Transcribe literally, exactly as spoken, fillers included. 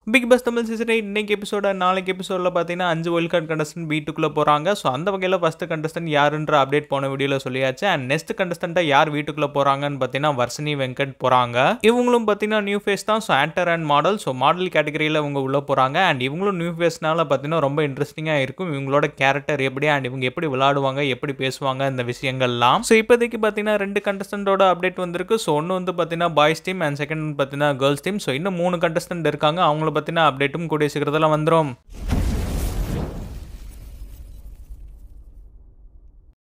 Big pass Tamil season இன்னைக்கு எபிசோட நாளைக்கு எபிசோடில் பார்த்தீங்கன்னா அஞ்சு வைல்ட் கார்டு கண்டஸ்டன்ட் வீட்டுக்குள்ளே போகிறாங்க. ஸோ அந்த வகையில் ஃபஸ்ட்டு கண்டஸ்டன்ட் யாருன்ற அப்டேட் போன வீடியோவில் சொல்லியாச்சு. அண்ட் நெக்ஸ்ட் கண்டஸ்டண்ட்டாக யார் வீட்டுக்குள்ளே போகிறாங்கன்னு பார்த்தீங்கன்னா வர்ஷினி வெங்கட் போகிறாங்க. இவங்களும் பார்த்தீங்கன்னா நியூ ஃபேஸ் தான். So actor and model. So model கேட்டகரியில் இவங்க உள்ளே போகிறாங்க. அண்ட் இவங்களும் நியூ ஃபேஸ்னால பார்த்தீங்கன்னா ரொம்ப இன்ட்ரெஸ்டிங்காக இருக்கும். இவங்களோட கேரக்டர் எப்படி அண்ட் இவங்க எப்படி விளையாடுவாங்க, எப்படி பேசுவாங்க, இந்த விஷயங்கள்லாம். ஸோ இப்போதைக்கு பார்த்தீங்கன்னா ரெண்டு கண்டஸ்டன்டோட அப்டேட் வந்திருக்கு. ஸோ ஒன்று வந்து பார்த்தீங்கன்னா பாய்ஸ் டீம் அண்ட் செகண்ட் பார்த்தீங்கன்னா கேர்ள்ஸ் டீம். ஸோ இன்னும் மூணு கண்டஸ்டன்ட் இருக்காங்க. அவங்கள பற்றின அப்டேட்டும் கூடிய சீக்கிரத்தில் வந்துடும்.